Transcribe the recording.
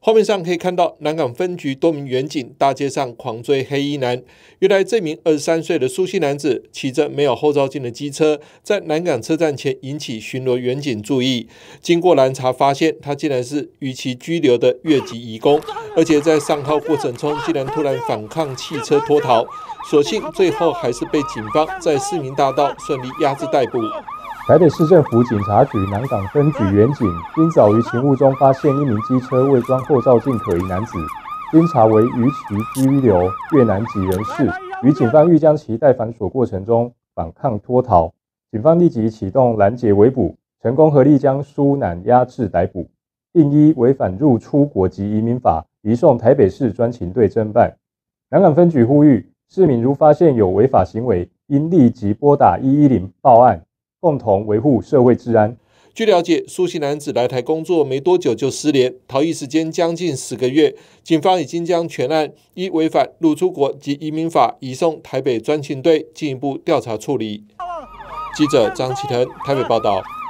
画面上可以看到南港分局多名员警大街上狂追黑衣男。原来这名23岁的苏姓男子骑着没有后照镜的机车，在南港车站前引起巡逻员警注意。经过拦查，发现他竟然是逾期居留的越籍移工，而且在上铐过程中竟然突然反抗汽车脱逃。所幸最后还是被警方在市民大道顺利压制逮捕。 台北市政府警察局南港分局员警今早于勤务中发现一名机车未装后照镜可疑男子，经查为逾期居留越南籍人士，与警方欲将其带反锁过程中反抗脱逃，警方立即启动拦截围捕，成功合力将苏男押至逮捕，并依违反入出国及移民法移送台北市专勤队侦办。南港分局呼吁市民如发现有违法行为，应立即拨打110报案，共同维护社会治安。 据了解，苏姓男子来台工作没多久就失联，逃逸时间将近10个月。警方已经将全案依违反入出国及移民法移送台北专勤队进一步调查处理。记者张启腾台北报道。